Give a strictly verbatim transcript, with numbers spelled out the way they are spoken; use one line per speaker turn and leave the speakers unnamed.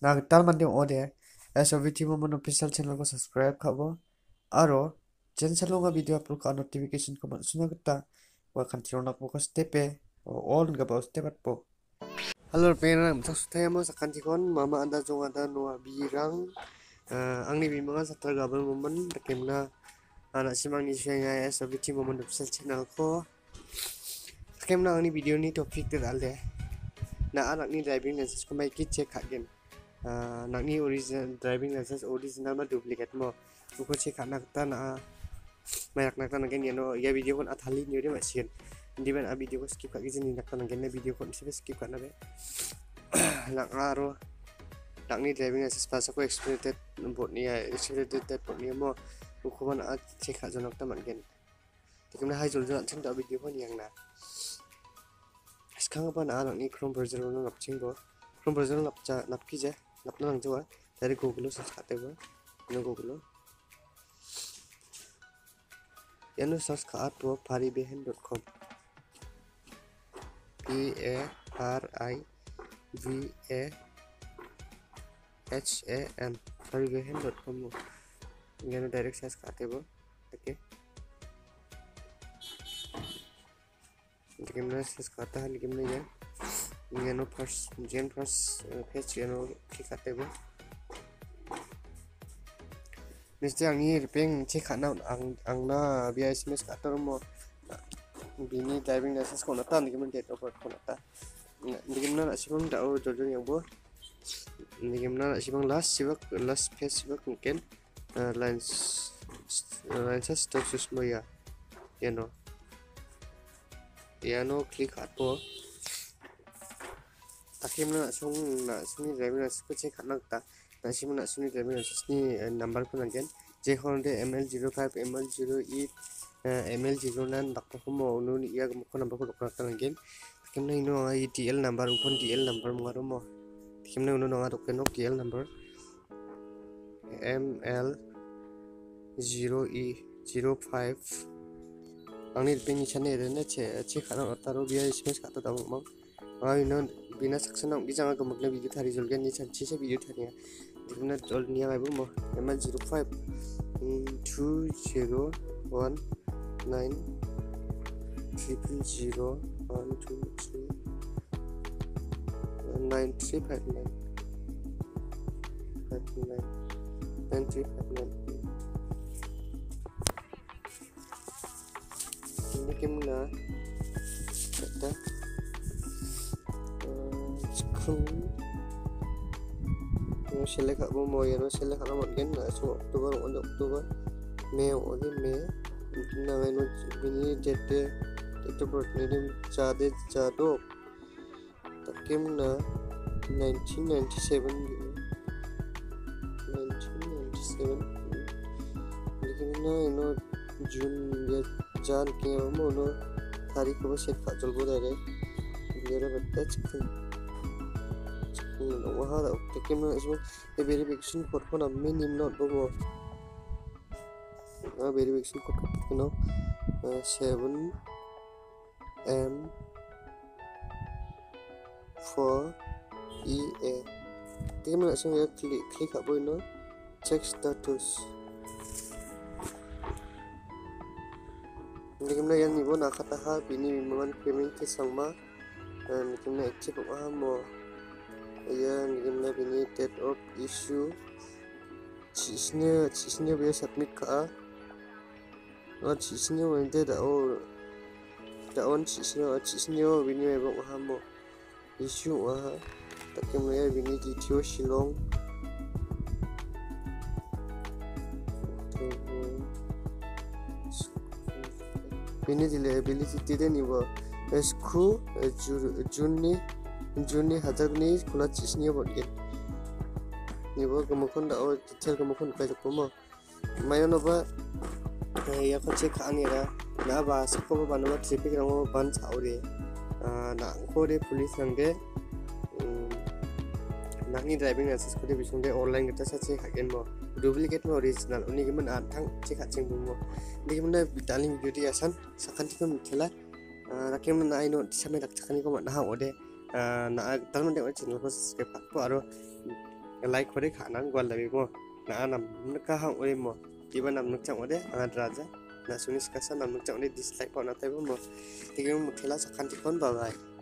Nah, tal mandi ode. Eso video mo official channel ko subscribe kabo. Aro, chen salonga video upload ka notification ko suna kita. Wa kan tiro nak ko step e. All ga ba step at po. Halo pena msak sutaya mo sa kantikon mama anda jong ada noa birang. Angni bimanga satra gabal momen takemna anak simang ni saya eso video mo official channel ko. Takemna angni video ni topik ter alde. Na anak ni driving license ko mai kit check hagen. Nak ni original driving license original ma duplicate mo uko check nak ta na mayak nak ta nagen yano ya video kon athali ni ode masien di ban a video ko skip ka gizin nak ta nagen na video kon sibe skip ka na be nak aro nak ni driving license pas ko experience bot ni ya experience bot ni mo uko man a check ka jonok ta mangen tikimna hai jol jol chen ta video kon yang na skang ba na nak ni chrome browser no napching bo chrome browser napcha napki je napna nang jawa dari google search kate bo no google yano search ka at bo paribehen dot com p a r i v a h a m paribehen dot com yano direct search kate bo okay gimna search kata hal gimna ya yano first gen first page yano click kate bo Mister Angi repeng cek kana ang angna biaya sms kator mo bini driving license ko nata ngimen date of birth ko nata ngimna na sibang dao jojo yang bo ngimna na sibang last sibak last page sibak mungkin lines lines status mo ya yano yano click ato takimna sung na suni driving license ko cek kana ta nasi mana suni driving license ni number ko nagen je khonde M L zero five M L zero eight M L zero nine dakta ko mo no ni ya ko number ko dokta nagen kimna ino I T L number ukon T L number mo aro mo kimna uno no aro kenok T L number M L zero E zero five angni peni chane rene che che khana otaro biya sms kata ta mo ai no bina saksana bijanga ko magna video thari jolgen ni chan che video thari dikna jol niya ai mo M L zero five two zero one nine triple zero one two three nine three five nine five nine nine three five nine ini gimana kata sekarang no select abo mo yano select ala modgen na so October on October May on May na no bini date date of birth ni jade jado takim na nineteen ninety-seven nineteen ninety-seven lekin na no June ya jan ke mo no तारीख को set का चल बोला रे मेरा बच्चा chicken chicken वहाँ तक में इसमें ये वेरिफिकेशन कोड को ना मैं निम्न नोट बोलो ना वेरिफिकेशन कोड को किनो seven M four E A तक में इसमें ये क्लिक क्लिक आप बोलो check status Nikimna yan nibo nakataha bini mga payment ke sangma nikimna active ko mo ayan nikimna bini date of issue chisne chisne be submit ka a chisne wende da o da on chisne chisne bini be ko mo issue wa takimna ya bini detail shilong Bini liability tidak ni bo, esku Juni Juni hajar ni kula cisnya bo dia. Ni bo kemudian dah awal detail kemudian kayak apa Mayo napa ya kau cek ani ra, na bahasa kau ba nama traffic rango ban caure, na kau de police range, nak ni driving license kau de bisung de online kita saja kagen bo. Duplicate mo original uni gimana antang cek acing bungo di gimana bitaling video di asan sakan tiga mitela rakyat mana ino sampai tak cakani ko mana ode na tangan de channel ko subscribe ko aro like khore khanan gwal labi mo na anam nka hang oi mo tiba nam nuk chang ode angad raja na sunis kasa nam nuk chang ode dislike pa na taibo mo tigeng mo thela sakhan tikon bye bye